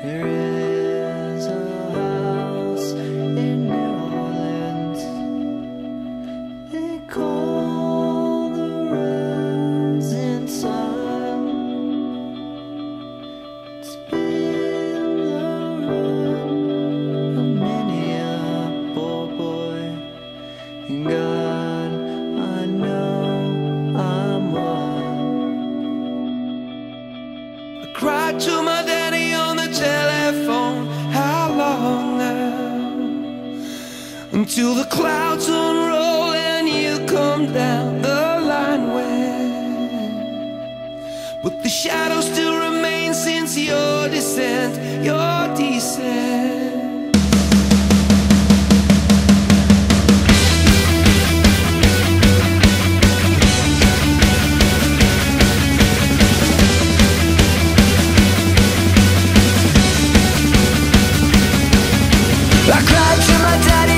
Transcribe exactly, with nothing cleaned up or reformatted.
There is a house in New Orleans they call the rising sun. It's been the run of many a poor boy, and God, I know I'm one. I cried to my daddy on the telephone, how long now? Until the clouds unroll and you come down the line when, but the shadow still remains since your descent, your descent. I cried to my daddy